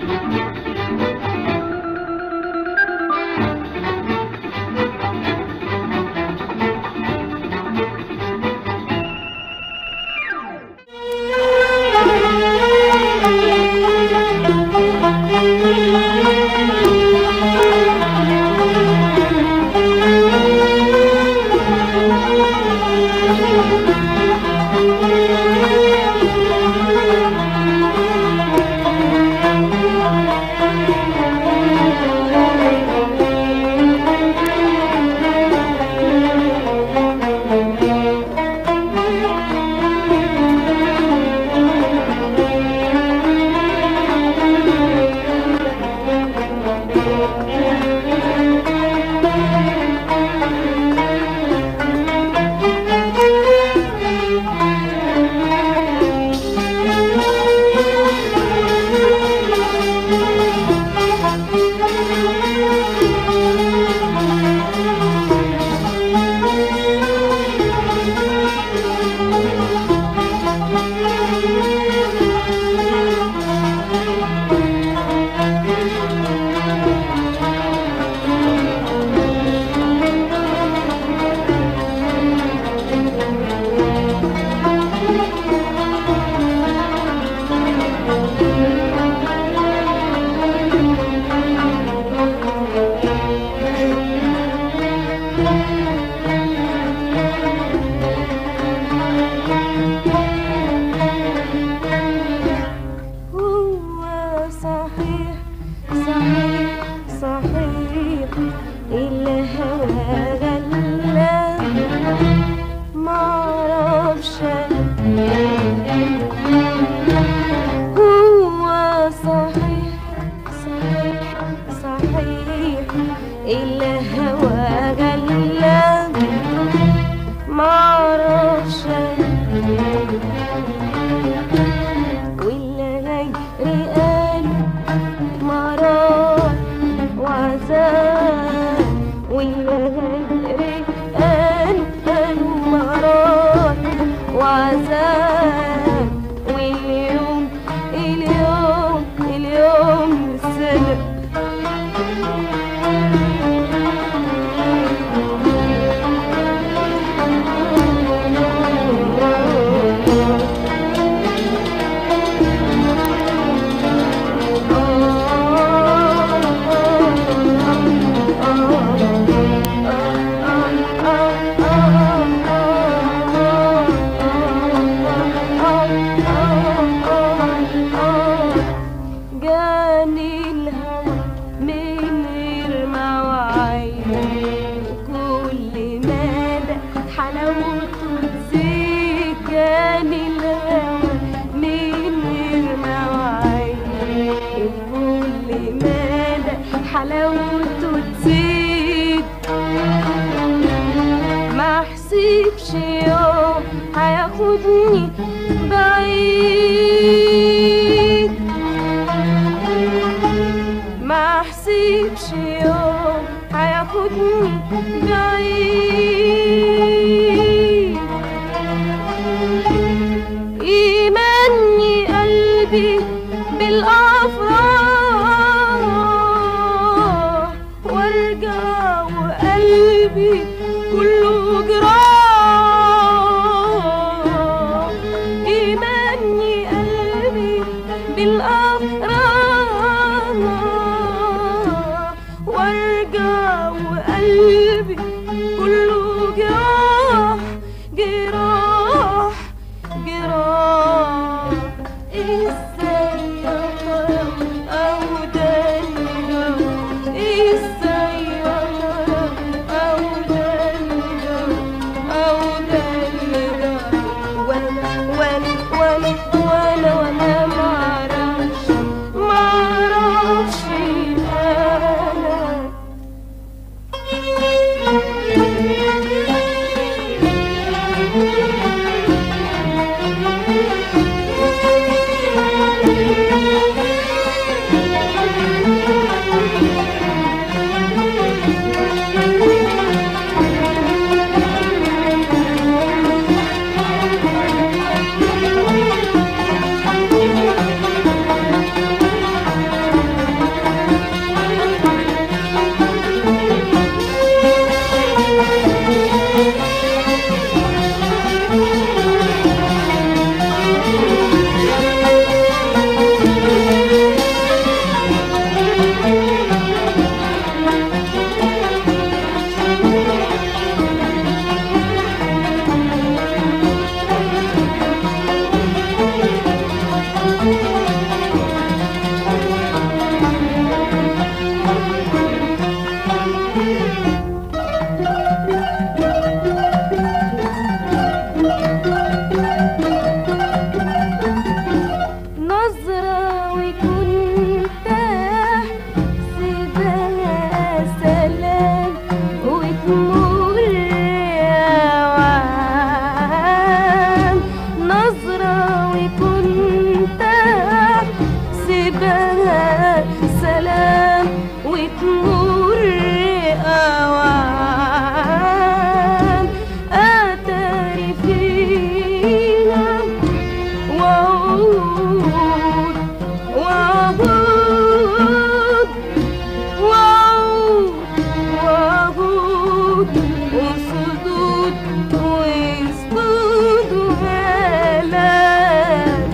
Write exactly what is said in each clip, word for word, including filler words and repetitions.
وارجع وقلبي كله وتمر أوام أتاري فينا وعود وعود وعود وعود وصدود وصدود وهلال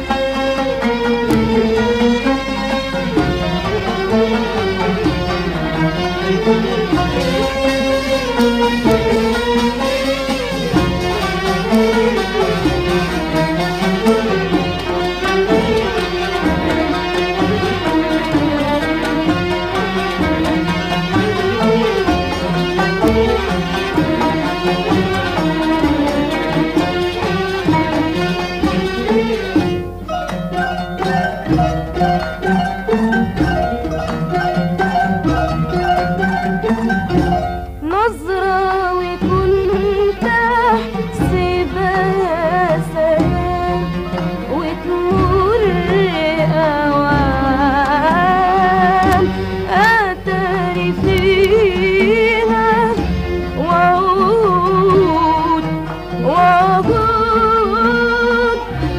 نظرة وكنت أحسبها سلام وتمر أوام أتاري فيها وعود وعود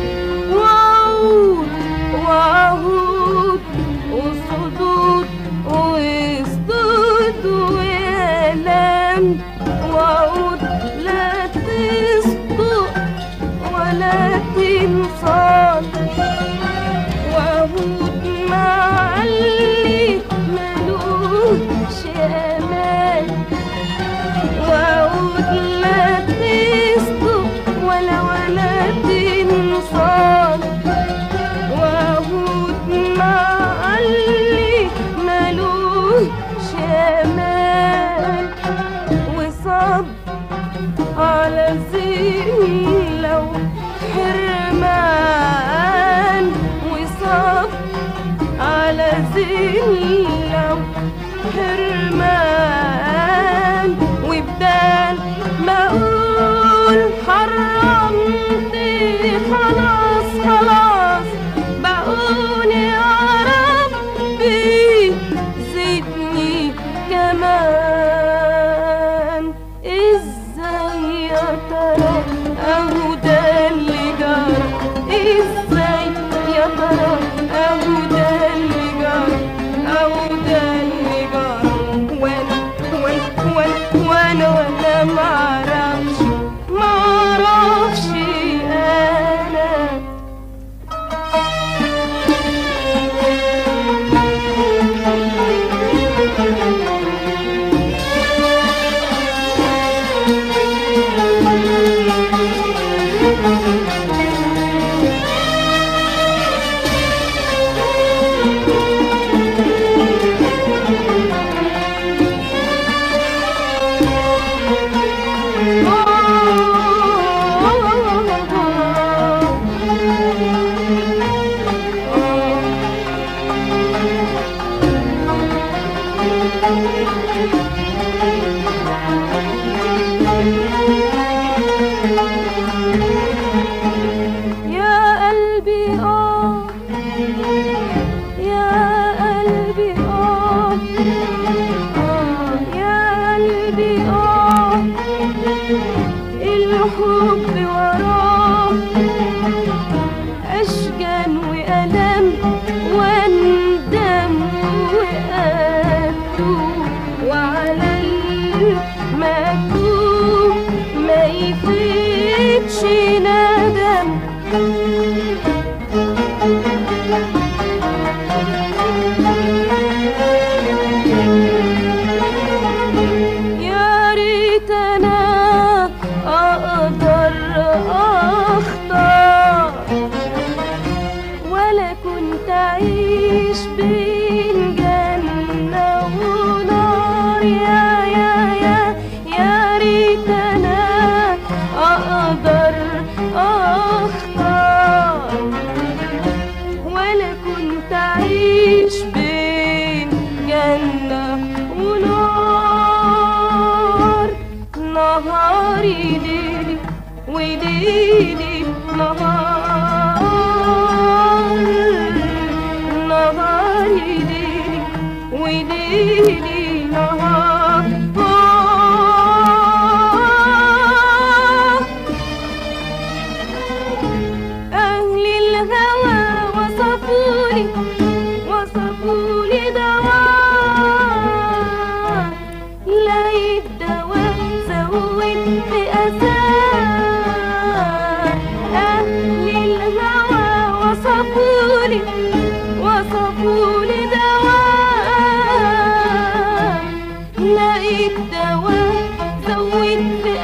وعود وعود وصدود وصدود وآلام وعود لا تصدق ولا تنصال وعود مع اللي ملوش أمان وعود لا تصدق ولا ولا تنصال وعود مع اللي ملوش أمان وصب على زين لو حرمان وصب على زين لو حرمان وبدال ما اقول حرمت خلاص خلاص بقول يا ربي زدني كمان ازاي يا ترى اهو ده اللي جرى ازاي يا ترى اهو ده اللي جرى اهو ده اللي جرى وانا وانا وانا وانا وانا معرفش معرفش انا يا قلبي اه يا قلبي اه اه يا قلبي اه الحب وراه أشجان وألم واندم وأتوب وعلى المكتوب ما يفيدش ندم يا ريت أنا أقدر أختار ولا كنت أعيش بين جنة ونار يا يا يا يا ريت أنا أقدر أختار ولا كنت أعيش بين جنة ونار نهاري ليلي وليلي نهار نهاري ليلي وليلي وليلي نهار. أهل الهوى وصفولي وصفولي دواء، لقيت دواء زود في أساه. أهل الهوى وصفولي وصفولي دواء، لقيت دواء زود في